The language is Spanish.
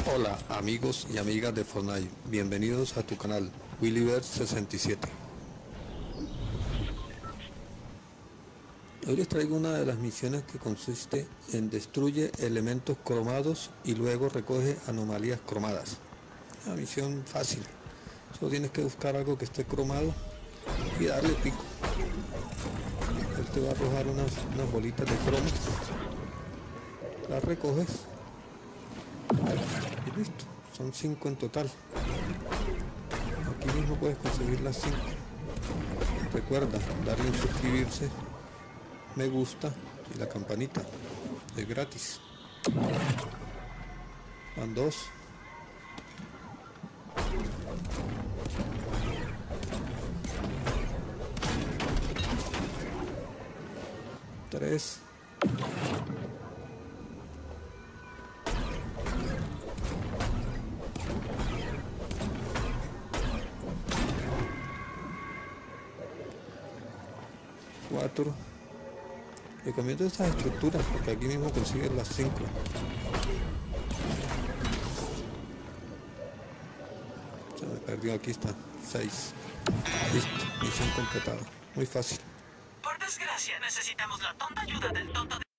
Hola amigos y amigas de Fortnite, bienvenidos a tu canal Willyver67. Hoy les traigo una de las misiones que consiste en destruye elementos cromados y luego recoge anomalías cromadas. Una misión fácil, solo tienes que buscar algo que esté cromado y darle pico. Él te va a arrojar unas bolitas de cromo, las recoges y listo. Son 5 en total. Aquí mismo puedes conseguir las 5. Recuerda darle en suscribirse, me gusta y la campanita. Es gratis. Van 2. Tres. 4. Recomiendo estas estructuras porque aquí mismo consigues las 5. Se me perdió, aquí está. 6. Listo, misión completada. Muy fácil. Por desgracia, necesitamos la tonta ayuda del tonto de...